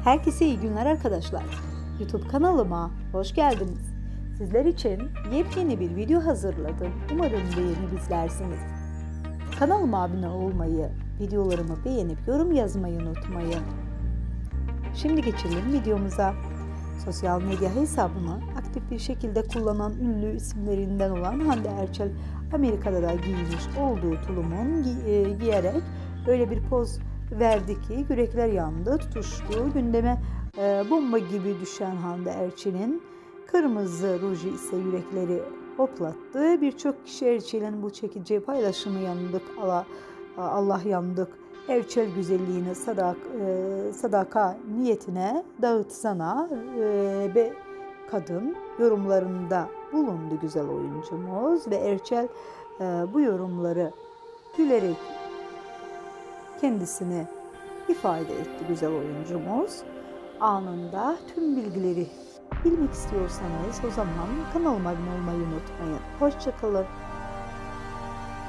Herkese iyi günler arkadaşlar. YouTube kanalıma hoş geldiniz. Sizler için yepyeni bir video hazırladım. Umarım beğenip izlersiniz. Kanalıma abone olmayı, videolarımı beğenip yorum yazmayı unutmayın. Şimdi geçelim videomuza. Sosyal medya hesabını aktif bir şekilde kullanan ünlü isimlerinden olan Hande Erçel, Amerika'da da giymiş olduğu tulumun giyerek öyle bir poz verdi ki yürekler yandı, tutuştu. Gündeme bomba gibi düşen Hande Erçel'in kırmızı ruju ise yürekleri hoplattı. Birçok kişi Erçel'in bu çekici paylaşımı yandık, Allah yandık, Erçel güzelliğini sadaka niyetine dağıtsana be kadın yorumlarında bulundu güzel oyuncumuz ve Erçel bu yorumları gülerek kendisini ifade etti güzel oyuncumuz. Anında tüm bilgileri bilmek istiyorsanız o zaman kanalıma abone olmayı unutmayın. Hoşça kalın.